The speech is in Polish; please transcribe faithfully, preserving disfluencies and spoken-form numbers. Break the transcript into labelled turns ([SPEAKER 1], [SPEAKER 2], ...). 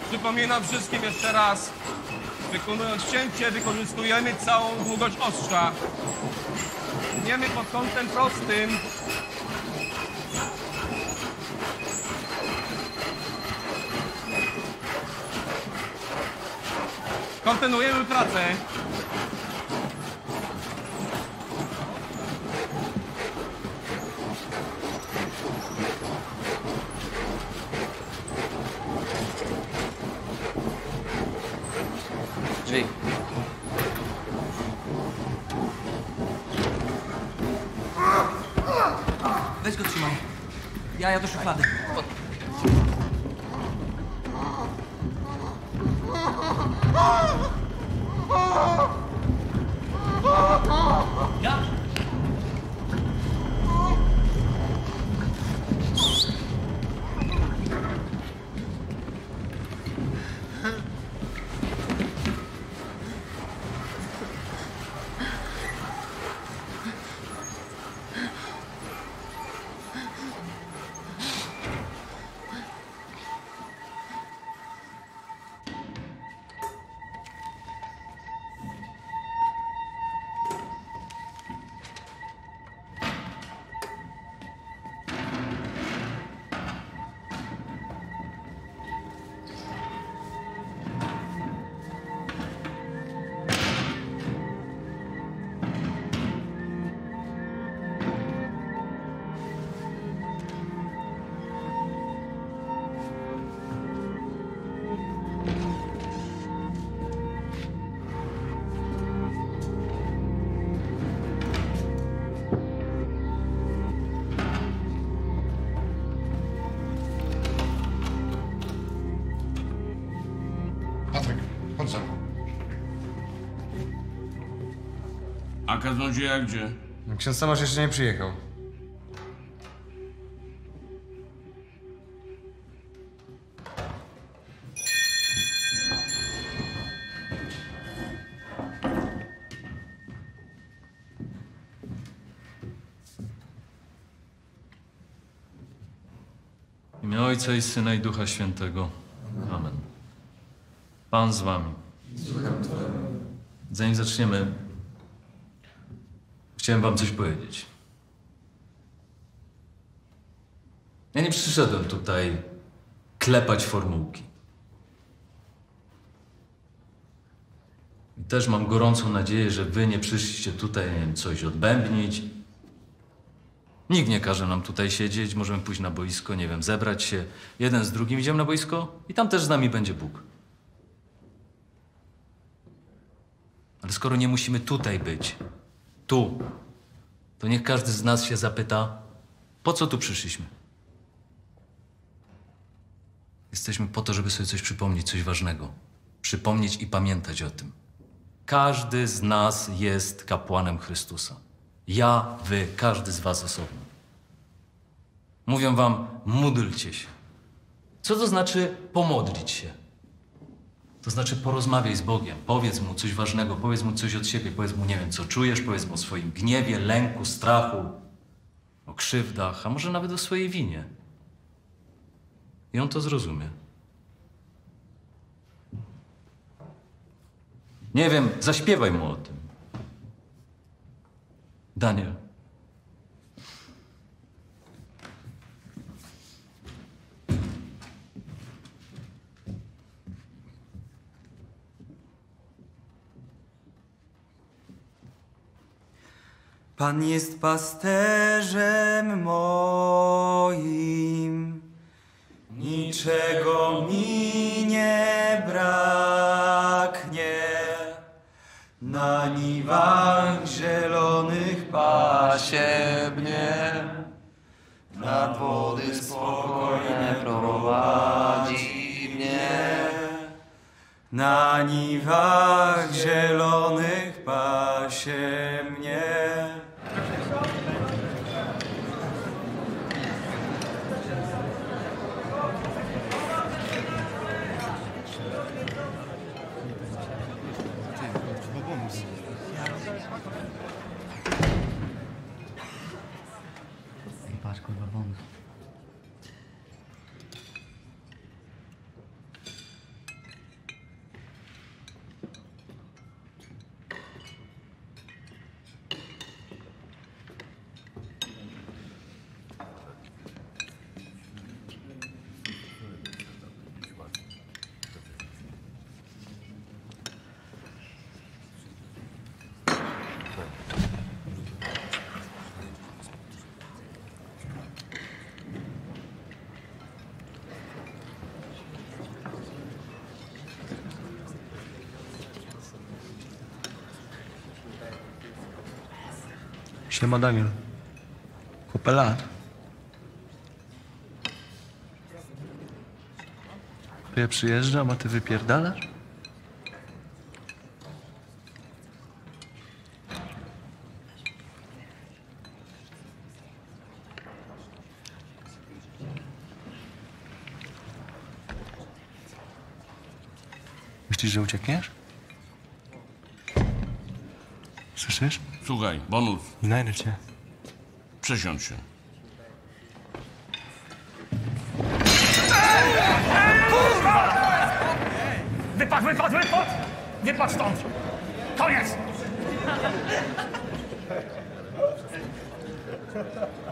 [SPEAKER 1] Przypominam wszystkim jeszcze raz. Wykonując cięcie, wykorzystujemy całą długość ostrza. Tniemy pod kątem prostym. Kontynuujemy pracę.
[SPEAKER 2] Drzwi.
[SPEAKER 3] Weź go trzymaj. Ja, ja do szuflady. Ja?
[SPEAKER 4] Patryk, chodź za mną.
[SPEAKER 1] A kaznodzieja gdzie?
[SPEAKER 4] Ksiądz Tomasz jeszcze nie przyjechał.
[SPEAKER 5] W imię Ojca i Syna i Ducha Świętego. Amen. Pan z wami. Zanim zaczniemy, chciałem wam coś powiedzieć. Ja nie przyszedłem tutaj klepać formułki. I też mam gorącą nadzieję, że wy nie przyszliście tutaj, nie wiem, coś odbębnić. Nikt nie każe nam tutaj siedzieć, możemy pójść na boisko, nie wiem, zebrać się jeden z drugim, idziemy na boisko i tam też z nami będzie Bóg. Ale skoro nie musimy tutaj być, tu, to niech każdy z nas się zapyta, po co tu przyszliśmy? Jesteśmy po to, żeby sobie coś przypomnieć, coś ważnego. Przypomnieć i pamiętać o tym. Każdy z nas jest kapłanem Chrystusa. Ja, wy, każdy z was osobno. Mówią wam, módlcie się. Co to znaczy pomodlić się? To znaczy porozmawiaj z Bogiem, powiedz Mu coś ważnego, powiedz Mu coś od siebie, powiedz Mu, nie wiem, co czujesz, powiedz Mu o swoim gniewie, lęku, strachu, o krzywdach, a może nawet o swojej winie. I On to zrozumie. Nie wiem, zaśpiewaj Mu o tym. Daniel.
[SPEAKER 3] Pan jest pasterzem moim, niczego mi nie braknie. Na niwach zielonych pasie mnie, nad wody spokojne prowadzi mnie. Na niwach zielonych pasie mnie.
[SPEAKER 2] Patrz, kurwa, bonus. Siema Daniel. Kupę lat. To ja przyjeżdżam, a ty wypierdalasz? Myślisz, że uciekniesz? Słyszysz?
[SPEAKER 6] Słuchaj, bonus,
[SPEAKER 2] Znajdę cię.
[SPEAKER 6] przesiądź się.
[SPEAKER 7] Wypadł, wypadł, wypadł! Wypadł stąd! Koniec!